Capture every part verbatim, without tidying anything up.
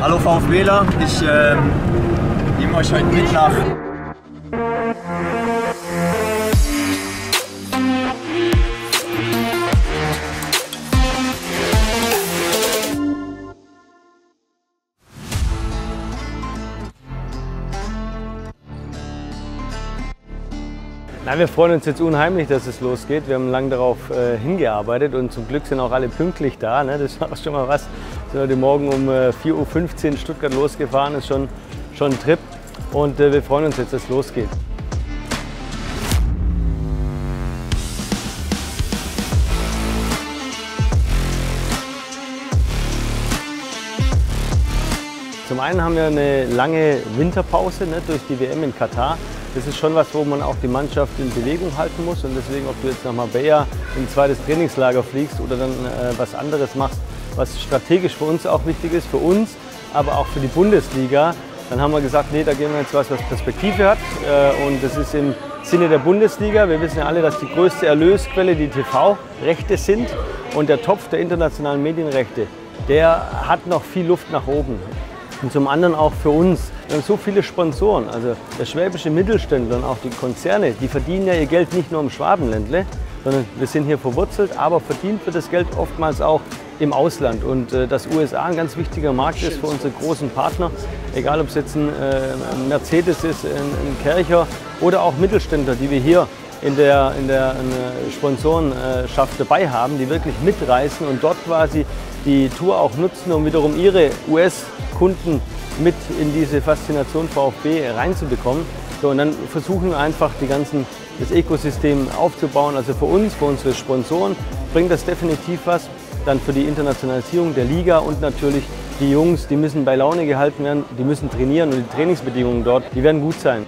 Hallo VfBler, ich äh, nehme euch heute mit nach Na, wir freuen uns jetzt unheimlich, dass es losgeht. Wir haben lange darauf äh, hingearbeitet und zum Glück sind auch alle pünktlich da. Ne? Das ist auch schon mal was. Wir sind heute Morgen um äh, vier Uhr fünfzehn in Stuttgart losgefahren, ist schon, schon ein Trip und äh, wir freuen uns jetzt, dass es losgeht. Zum einen haben wir eine lange Winterpause, ne, durch die W M in Katar. Das ist schon was, wo man auch die Mannschaft in Bewegung halten muss. Und deswegen, ob du jetzt nach Marbella in ein zweites Trainingslager fliegst oder dann äh, was anderes machst, was strategisch für uns auch wichtig ist, für uns, aber auch für die Bundesliga, dann haben wir gesagt, nee, da gehen wir jetzt was, was Perspektive hat. Äh, und das ist im Sinne der Bundesliga. Wir wissen ja alle, dass die größte Erlösquelle die T V-Rechte sind. Und der Topf der internationalen Medienrechte, der hat noch viel Luft nach oben. Und zum anderen auch für uns. Wir haben so viele Sponsoren, also der schwäbische Mittelständler und auch die Konzerne, die verdienen ja ihr Geld nicht nur im Schwabenländle, sondern wir sind hier verwurzelt, aber verdient wird das Geld oftmals auch im Ausland. Und äh, dass U S A ein ganz wichtiger Markt ist für unsere großen Partner, egal ob es jetzt ein, äh, ein Mercedes ist, ein, ein Kercher oder auch Mittelständler, die wir hier in der, in der in Sponsorenschaft dabei haben, die wirklich mitreißen und dort quasi die Tour auch nutzen, um wiederum ihre U S-Kunden mit in diese Faszination VfB reinzubekommen. So, und dann versuchen wir einfach die ganzen, das Ökosystem aufzubauen. Also für uns, für unsere Sponsoren bringt das definitiv was. Dann für die Internationalisierung der Liga und natürlich die Jungs, die müssen bei Laune gehalten werden, die müssen trainieren und die Trainingsbedingungen dort, die werden gut sein.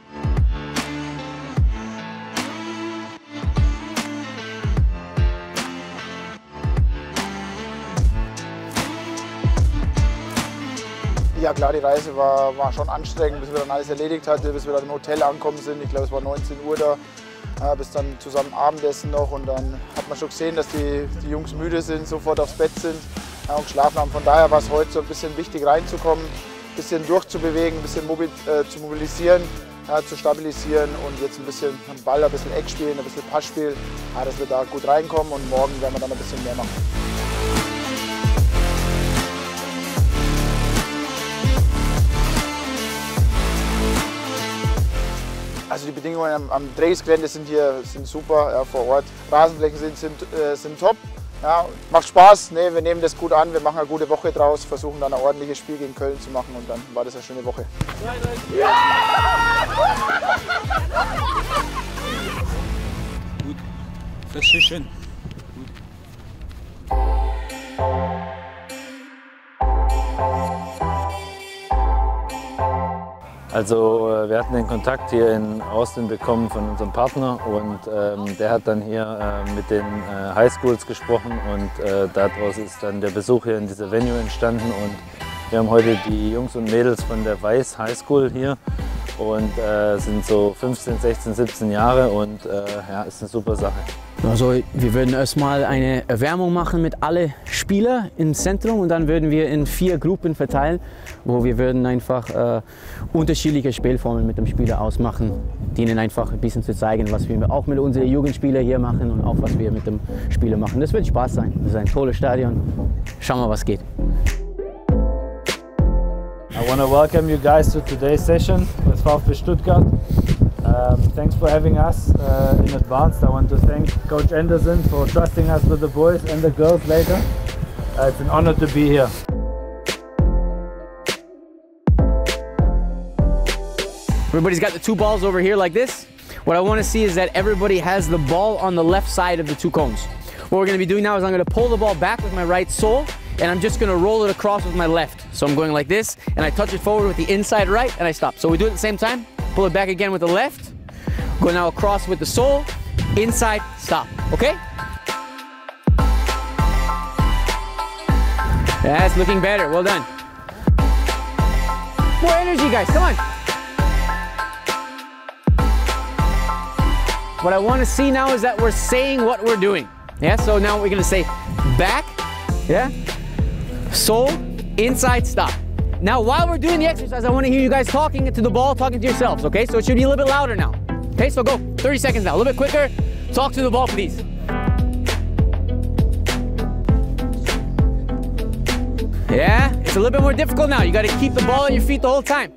Ja klar, die Reise war, war schon anstrengend, bis wir dann alles erledigt hatten, bis wir dann im Hotel angekommen sind. Ich glaube, es war neunzehn Uhr da, äh, bis dann zusammen Abendessen noch. Und dann hat man schon gesehen, dass die, die Jungs müde sind, sofort aufs Bett sind äh, und geschlafen haben. Von daher war es heute so ein bisschen wichtig reinzukommen, ein bisschen durchzubewegen, ein bisschen mobil, äh, zu mobilisieren, äh, zu stabilisieren und jetzt ein bisschen am Ball, ein bisschen Eckspielen, ein bisschen Passspiel, äh, dass wir da gut reinkommen und morgen werden wir dann ein bisschen mehr machen. Also die Bedingungen am, am Trainingsgelände sind hier sind super, ja, vor Ort. Rasenflächen sind, sind, äh, sind top. Ja, macht Spaß, nee, wir nehmen das gut an, wir machen eine gute Woche draus, versuchen dann ein ordentliches Spiel gegen Köln zu machen und dann war das eine schöne Woche. Ja! Gut, das ist schön. Also wir hatten den Kontakt hier in Austin bekommen von unserem Partner und ähm, der hat dann hier äh, mit den äh, Highschools gesprochen und äh, daraus ist dann der Besuch hier in dieser Venue entstanden und wir haben heute die Jungs und Mädels von der Weiß High School hier und äh, sind so fünfzehn, sechzehn, siebzehn Jahre und äh, ja, ist eine super Sache. Also wir würden erstmal eine Erwärmung machen mit allen Spielern im Zentrum und dann würden wir in vier Gruppen verteilen, wo wir würden einfach äh, unterschiedliche Spielformen mit dem Spieler ausmachen, denen einfach ein bisschen zu zeigen, was wir auch mit unseren Jugendspielern hier machen und auch was wir mit dem Spieler machen. Das wird Spaß sein. Das ist ein tolles Stadion. Schauen wir, was geht. I want to welcome you guys to today's session with VfB Stuttgart. Um, thanks for having us uh, in advance. I want to thank Coach Anderson for trusting us with the boys and the girls later. Uh, it's an honor to be here. Everybody's got the two balls over here like this. What I want to see is that everybody has the ball on the left side of the two cones. What we're going to be doing now is I'm going to pull the ball back with my right sole and I'm just going to roll it across with my left. So I'm going like this and I touch it forward with the inside right and I stop. So we do it at the same time. Pull it back again with the left. Go now across with the sole. Inside, stop. Okay? That's looking better. Well done. More energy, guys. Come on. What I want to see now is that we're saying what we're doing. Yeah, so now we're going to say back, yeah, sole, inside, stop. now while we're doing the exercise, I want to hear you guys talking to the ball, talking to yourselves, okay? So it should be a little bit louder now. Okay, so go, thirty seconds now, a little bit quicker. Talk to the ball, please. Yeah, it's a little bit more difficult now. You got to keep the ball on your feet the whole time.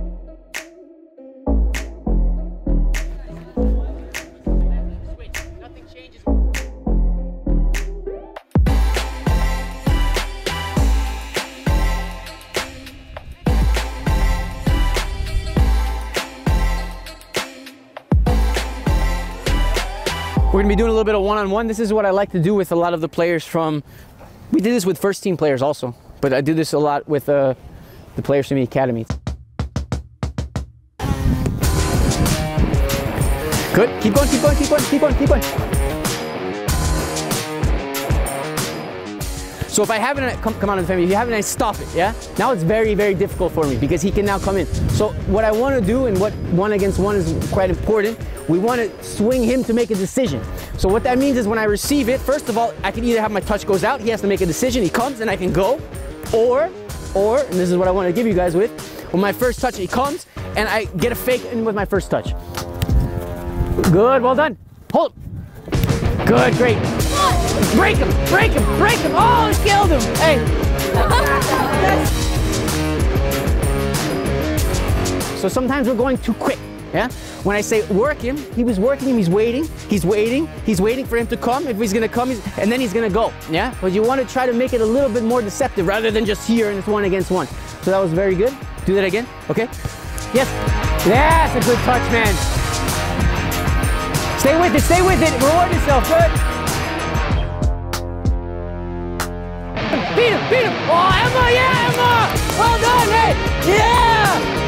We're gonna be doing a little bit of one-on-one. This is what I like to do with a lot of the players from, we did this with first team players also, but I do this a lot with uh, the players from the academy. Good, keep going, keep going, keep going, keep going, keep going. So if I have it, come, come on, family, if you have it, I stop it, yeah? Now it's very, very difficult for me because he can now come in. So what I want to do, and what one against one is quite important, we want to swing him to make a decision. So what that means is when I receive it, first of all, I can either have my touch goes out, he has to make a decision, he comes and I can go, or, or, and this is what I want to give you guys with, with my first touch, he comes and I get a fake in with my first touch. Good, well done. Hold him. Good, great. Break him, break him, break him. Oh, he killed him. Hey. So sometimes we're going too quick, yeah? When I say work him, he was working him, he's waiting, he's waiting, he's waiting for him to come. If he's gonna come, he's, and then he's gonna go, yeah? But you want to try to make it a little bit more deceptive rather than just here and it's one against one. So that was very good. Do that again, okay? Yes, that's a good touch, man. Stay with it, stay with it, reward yourself, good. Beat him, beat him. Oh, Emma, yeah, Emma. Well done, hey, yeah.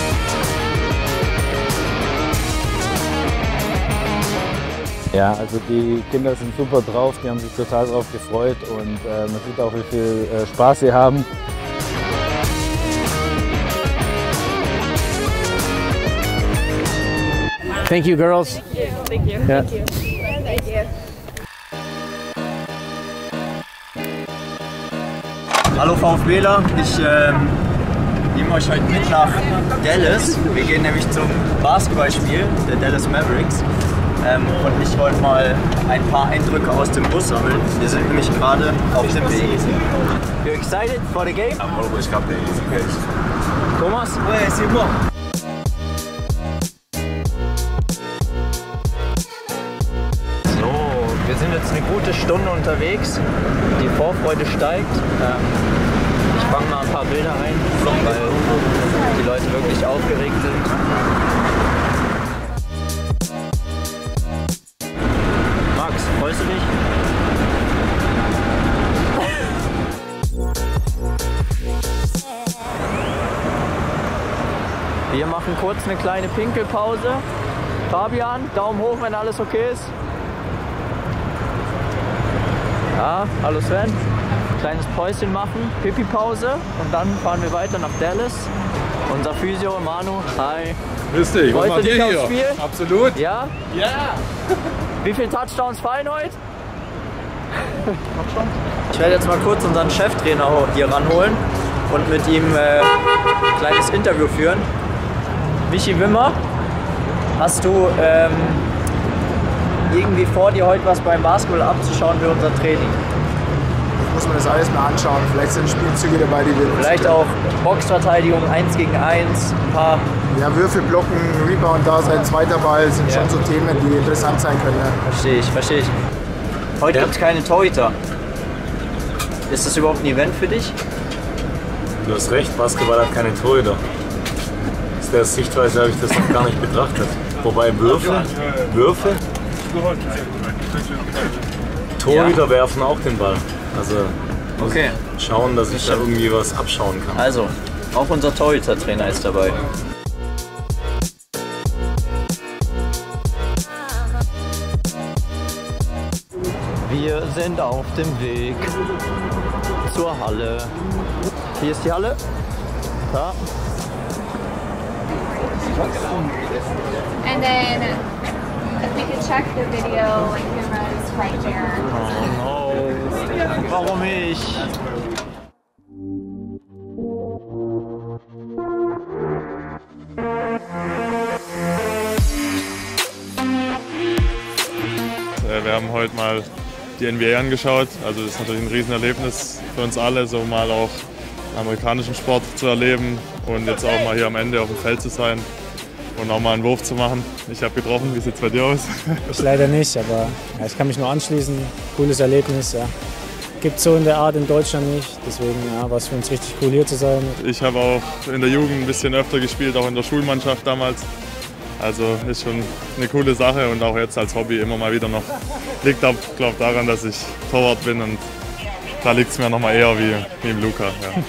Ja, also die Kinder sind super drauf, die haben sich total drauf gefreut und äh, man sieht auch, wie viel äh, Spaß sie haben. Thank you, girls. Thank you. Thank you. Yeah. Thank you. Thank you. Hallo VfBler, ich ähm, nehme euch heute mit nach Dallas. Wir gehen nämlich zum Basketballspiel der Dallas Mavericks. Ähm, und ich wollte mal ein paar Eindrücke aus dem Bus sammeln. Wir sind nämlich gerade auf dem Weg. You excited for the game? I'm always happy. Thomas? Ouais, c'est bon. So, wir sind jetzt eine gute Stunde unterwegs. Die Vorfreude steigt. Ähm, ich fange mal ein paar Bilder ein, weil die Leute wirklich aufgeregt sind. Freust du dich? Wir machen kurz eine kleine Pinkelpause. Fabian, Daumen hoch, wenn alles okay ist. Ja, hallo Sven. Kleines Päuschen machen, Pipi-Pause und dann fahren wir weiter nach Dallas. Unser Physio, Manu, hi. Grüß dich, was macht ihr hier? Spiel? Absolut. Ja? Ja! Wie viele Touchdowns fallen heute? Ich werde jetzt mal kurz unseren Cheftrainer hier ranholen und mit ihm äh, ein kleines Interview führen. Michi Wimmer, hast du ähm, irgendwie vor, dir heute was beim Basketball abzuschauen für unser Training? Muss man das alles mal anschauen. Vielleicht sind Spielzüge dabei, die wir Vielleicht auch Boxverteidigung eins gegen eins, ein paar. Ja, Würfel, Blocken, Rebound da sein, zweiter Ball sind Ja. schon so Themen, die interessant sein können. Ja. Verstehe ich, verstehe ich. Heute Ja. gibt es keine Torhüter. Ist das überhaupt ein Event für dich? Du hast recht, Basketball hat keine Torhüter. Aus der Sichtweise habe ich das noch gar nicht betrachtet. Wobei Würfel, Würfel, Torhüter Ja. werfen auch den Ball. Also muss Okay. ich schauen, dass ich da irgendwie was abschauen kann. Also, auch unser Torhüter-Trainer ist dabei. Wir sind auf dem Weg zur Halle. Hier ist die Halle. Da. And then if we could check the video, like cameras right there. Oh no. Warum ich? heute mal die N B A angeschaut. Also das ist natürlich ein Riesenerlebnis für uns alle, so mal auch amerikanischen Sport zu erleben und jetzt auch mal hier am Ende auf dem Feld zu sein und auch mal einen Wurf zu machen. Ich habe getroffen, wie sieht es bei dir aus? Ich leider nicht, aber ja, ich kann mich nur anschließen. Cooles Erlebnis, ja. Gibt es so in der Art in Deutschland nicht, deswegen ja, war es für uns richtig cool hier zu sein. Ich habe auch in der Jugend ein bisschen öfter gespielt, auch in der Schulmannschaft damals. Also ist schon eine coole Sache und auch jetzt als Hobby immer mal wieder noch. Liegt auch, glaube ich, daran, dass ich Torwart bin und da liegt es mir noch mal eher wie, wie im Luca. Ja.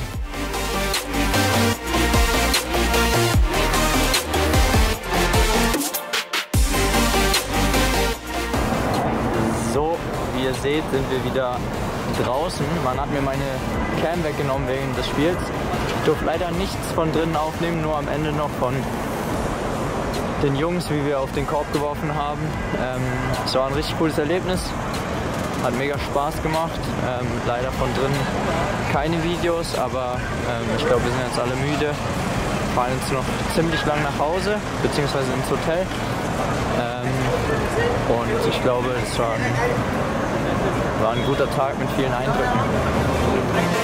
So, wie ihr seht, sind wir wieder draußen. Man hat mir meine Cam weggenommen wegen des Spiels. Ich durfte leider nichts von drinnen aufnehmen, nur am Ende noch von den Jungs, wie wir auf den Korb geworfen haben. Ähm, es war ein richtig cooles Erlebnis, hat mega Spaß gemacht. Ähm, leider von drinnen keine Videos, aber ähm, ich glaube, wir sind jetzt alle müde. Wir fahren jetzt noch ziemlich lang nach Hause, beziehungsweise ins Hotel. Ähm, und ich glaube, es war ein, war ein guter Tag mit vielen Eindrücken.